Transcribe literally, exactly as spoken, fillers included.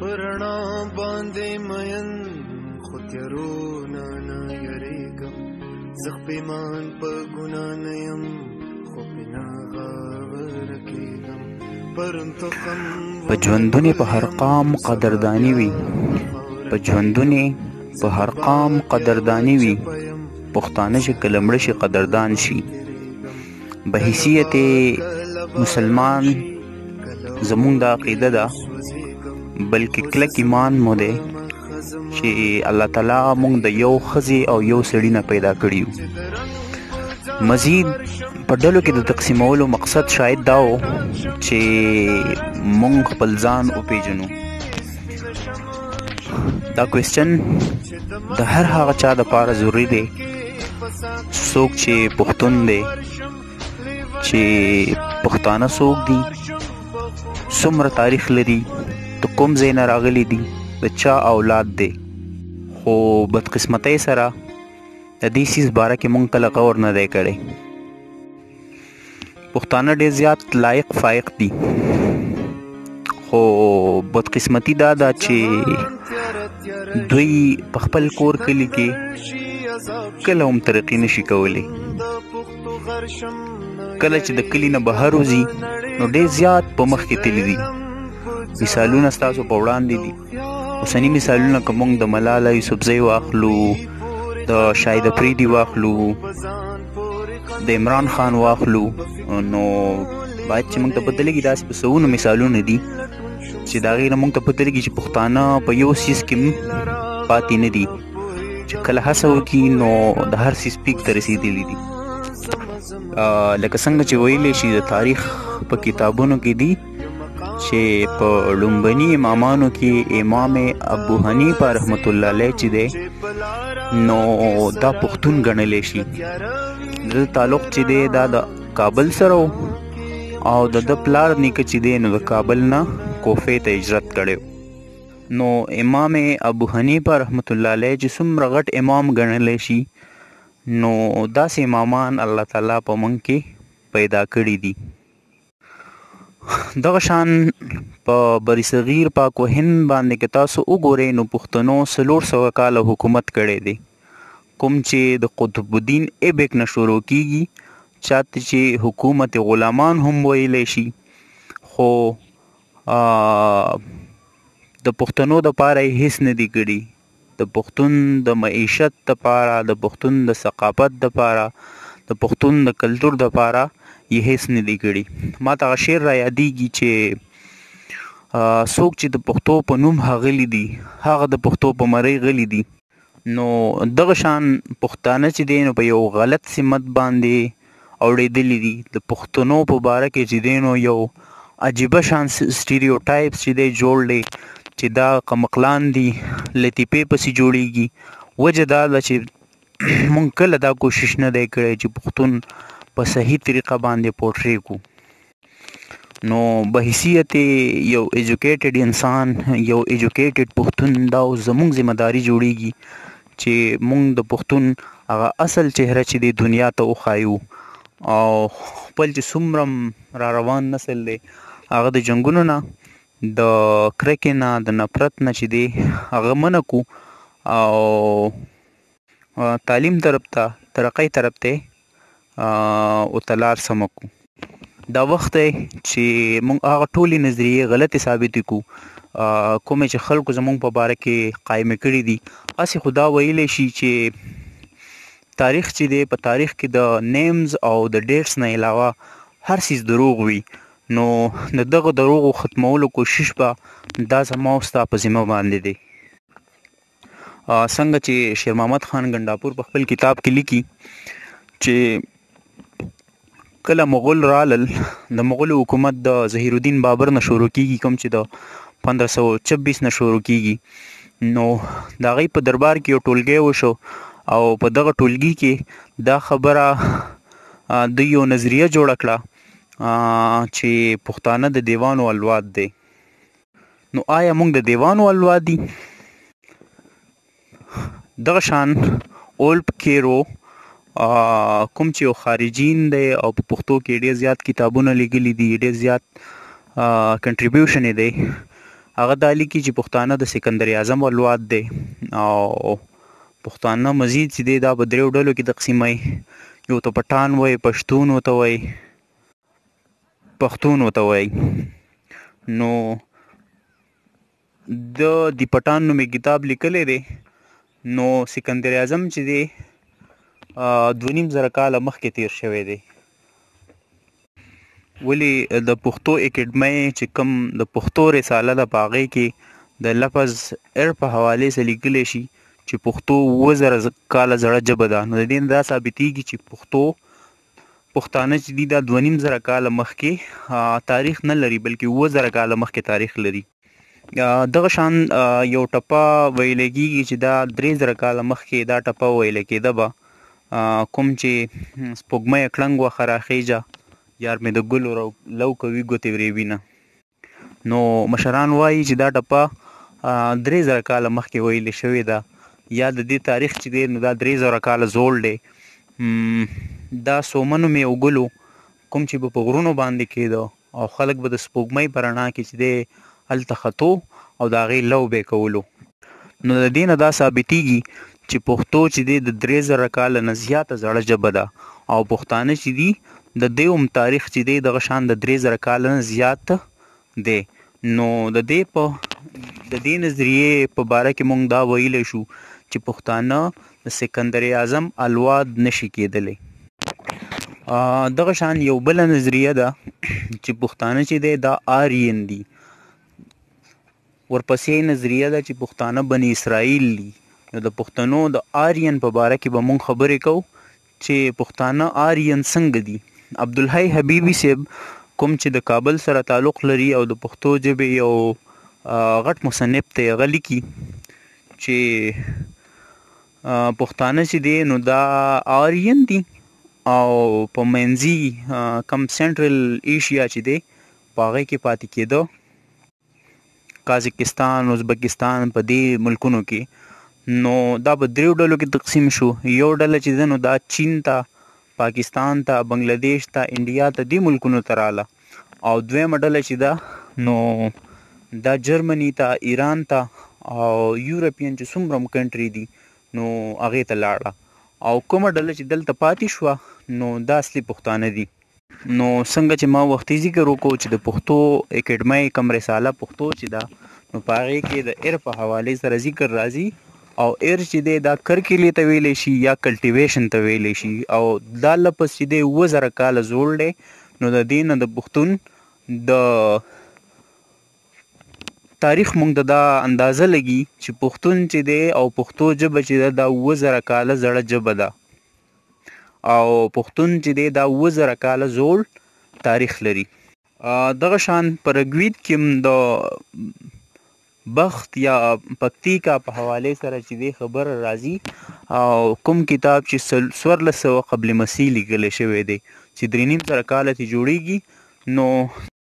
پرنا باندې مین خو تیارونه نه یریږم زه پیمان په ګناه نه یم خو پې ناغاوره کېږم پرون تخم په ژوندونې په هر قام قدرداني وي په ژوندونې په هر قام قدرداني وي پښتانه چې کله مړه شي قدردان شي به حیثیت مسلمان زمونږ دا عقیده ده بلکې کلک ایمان مو دی چې الله تعالی مونږ د یو ښځې او یو سړي نه پیدا کړي یو مزید په ډلو کې د تقسیمولو مقصد شاید دا و چې مونږ خپل ځان وپېژنو دا کوېسچن د هر هغه چا دپاره ضروري دی څوک چې پښتون دی چې پښتانه څوک دي څومره تاریخ لري د کوم ځای نه راغلي دي د چا اولاد دی خو بدقسمتۍ سره د دې څیز باره کې مونږ کله غور نه دی کړی پښتانه ډېر زیات لایق فایق دي خو بدقسمتي دا ده چې دوی په خپل کور کلي کې کله هم ترقي نشي کولی کله چې د کلي نه بهر وځي نو ډېر زیات په مخ کې تللي دي مثالونه ستاسو په وړاندې دي اوسني مثالونه که موږ د ملاله یوسفزۍ واخلو د شاهد افریدي واخلو د عمران خان واخلو نو باید چې موږ ته پته لګي داسې په سوونو مثالونه دي چې د هغې نه موږ ته پته لګي چې پښتانه په یو څیز کې پاتې نه دي چې کله هڅه وکړي نو د هر څیز پیک ته رسېدلي دي لکه څنګه چې ویلی شي د تاریخ په کتابونو کې دي چې په لومبني امامانو کې امام ابو حنیفه رحمت الله علیه چې دی نو دا پښتون ګڼلی شي د تعلق چې دی دا د کابل سره او د د پلار نیکه چې دی نو د کابل نه کوفې ته هجرت کړی نو امام ابو حنیفه رحمت الله علیه چې څومره غټ امام ګڼلی شي نو داسې امامان الله تعالی په موږ کې پیدا کړي دي دغه شان په بری صغیر پاک و هند باندې که تاسو وګورئ نو پښتنو څلور سوه کاله حکومت کړی دی کوم چې د قطب الدین ایبک نه شروع کیږي چاته چې حکومت غلامان هم ویلی شي خو د پښتنو دپاره یې هیڅ نه دي کړي د پښتون د معیشت دپاره د پښتون د ثقافت دپاره د پښتون د کلتور دپاره یې هیڅ نه دي کړي ما ته هغه شعر را یادېږي چې څوک چې د پښتو په نوم هغلي دي هغه د پښتو په مرۍ غلي دي نو دغه شان پښتانه چې دی نو په یو غلط سمت باندې اوړېدلي دي د پښتنو په باره کې چې دی نو یو عجیبه شان سټیریوټایپس چې دی جوړ دی چې دا قمقلان دي لطیفې پسې جوړیږي وجه دا ده چې مونږ کله دا کوشش نه دی کړی چې پښتون په صحیح طریقه باندې پورټرې کړو نو به حیثیت یو ایجوکیټډ انسان یو ایجوکیټډ پښتون دا زمونږ ذمہداري جوړیږي چې مونږ د پښتون هغه اصل چهره چې دی دنیا ته وښایو او خپل چې څومره را روان نسل دی هغه د جنګونو نه د کرکې نه د نفرت نه چې دی هغه منع کړو او تعلیم طرف ته ترقۍ طرف ته ورته لار سمه کړو دا وخت دی چې موږ هغه ټولې نظریې غلطې ثابتې کړو کومې چې خلکو زموږ په باره کې قایمې کړي دي هسې خو دا ویلی شي چې تاریخ چې دی په تاریخ کې د نیمز او د ډیټس نه علاوه هر څیز دروغ وي نو د دغه دروغو ختمولو کوشش به دا زما او ستا په ذمه باندې دی څنګه چې شیر محمد خان ګنډاپور په خپل کتاب کې لیکي چې کله مغول رالل د مغول حکومت د ظهیر الدین بابر نه شروع کیږي کوم چې د پندرہ سو چبیس نه شروع کیږي نو د هغې په دربار کې یو ټولګی وشو او په دغه ټولګي کې دا خبره دوی یو نظریه جوړه کړه چې پښتانه د دیوانو اولاد دی نو آیا موږ د دیوانو اولاد دي دغه شان اولپ کیرو کوم چې یو خارجین دی او په پښتو کې ډېر زیات کتابونه لیکلي دي ډېر زیات کنټریبیوشن یې دی هغه دا لیکي چې پښتانه د سکندر اعظم اولاد دی او پښتانه مزید چې دی دا په دریو ډلو کې تقسیموي. یو ته پټان وایي، پښتون ورته وایي، پښتون ورته وایي. نو د د پټان نومې کتاب لیکلی دی. نو سکندر اعظم چې دی دوه نیم زره کاله مخکې تیر شوی دی. ولې د پښتو اکیډمۍ چې کوم د پښتو رساله ده په هغې کې د لفظ ار په حوالې سره لیکلی شي چې پښتو اووه زره کاله زړه ژبه ده. نو د دې نه دا ثابتېږي چې پښتو پښتانه چې دي دا دوه نیم زره کاله مخکې تاریخ نه لري، بلکې اووه زره کاله مخکې تاریخ لري. دغه شان یو ټپه ویلی کېږي چې دا درې زره کاله مخکې دا ټپه ویلی کېده به، کوم چې سپوږمۍ کړنګ وخه راخیژه یار مې د ګلو لو کوي ګوتې وریبینه. نو مشران وایي چې دا ټپه درې زره کاله مخکې ویلې شوې ده، یا د دې تاریخ چې دی نو دا درې زره کاله زوړ دی. دا سومه نومې یو ګل کوم چې به په غرونو باندې کېده او خلک به د سپوږمۍ په رڼا کې چې دی هلته ختو او د هغې لو به یې کولو. نو د دې نه دا ثابتېږي چې پښتو چې دی د درې زره کاله نه زیاته زړه ژبه ده او پښتانه چې دي د دې هم تاریخ چې دی دغه شان د درې زره کاله نه زیات دی. نو د دې په د دې نظریې په باره کې موږ دا ویلی شو چې پښتانه د سکندر اعظم اولاد نشي کېدلی. دغه شان یو بله نظریه ده چې پښتانه چې دی دا آرین دي. ورپسې نظریه ده چې پښتانه بني اسرائیل دي. نو د پښتنو د آرین په باره کې به موږ خبرې کوو چې پښتانه آرین څنګه دي. عبدالحی حبیبي صاحب کوم چې د کابل سره تعلق لري او د پښتو ژبې یو غټ مصنف دی، هغه لیکي چې پښتانه چې دی نو دا آرین دي او په منځي کم سنټرل ایشیا چې دی په هغې کې پاتې کېده، قازقستان، ازبکستان، په دې ملکونو کې. نو دا په دریو ډلو کې تقسیم شو. یو ډله چې ده نو دا چین ته، پاکستان ته، بنګلادیش ته، انډیا ته، دې ملکونو ته راله. او دویمه ډله چې ده نو دا جرمني ته، ایران ته او یورپین چې څومره هم کنټري دي نو هغې ته لاړه. او کومه ډله چې دلته پاتې شوه نو دا اصلي پښتانه دي. نو څنګه چې ما وختي ذکر وکړو چې د پښتو اکیډمۍ کوم رساله پښتو چې ده نو په هغې کې د ار په حوالې سره ذکر راځي او ار چې دی دا کرکیلې ته ویلی شي یا کلټیویشن ته ویلی شي او دا لفظ چې دی اووه زره کاله زوړ دی. نو د دې نه د پښتون د تاریخ موږ ته دا اندازه لګي چې پښتون چې دی او پښتو ژبه چې ده دا اووه زره کاله زړه ژبه ده او پښتون چې دی دا اووه زره کاله زوړ تاریخ لري. دغه شان په رګوید کې هم د بخت یا پکتیکا په حوالې سره چې دی خبره راځي او کوم کتاب چې څوارلس سوه قبل مسیح لیکلی شوی دی چې درې نیم زره کاله ترې جوړېږي. نو